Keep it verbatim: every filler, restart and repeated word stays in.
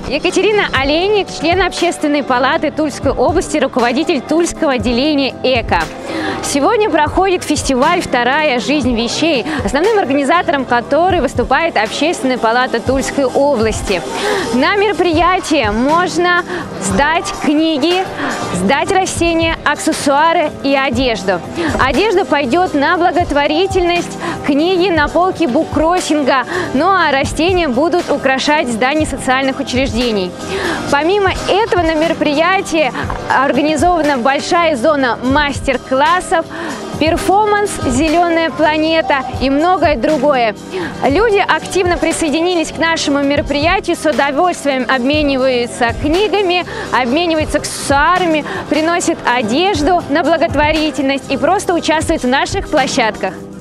Екатерина Олейник, член Общественной палаты Тульской области, руководитель Тульского отделения «Эко». Сегодня проходит фестиваль «Вторая жизнь вещей», основным организатором которой выступает Общественная палата Тульской области. На мероприятии можно сдать книги, сдать растения, аксессуары и одежду. Одежда пойдет на благотворительность, книги на полке буккроссинга, ну а растения будут украшать здания социальных учреждений. Помимо этого на мероприятии организована большая зона мастер-классов, перформанс «Зеленая планета» и многое другое. Люди активно присоединились к нашему мероприятию, с удовольствием обмениваются книгами, обмениваются аксессуарами, приносят одежду на благотворительность и просто участвуют в наших площадках.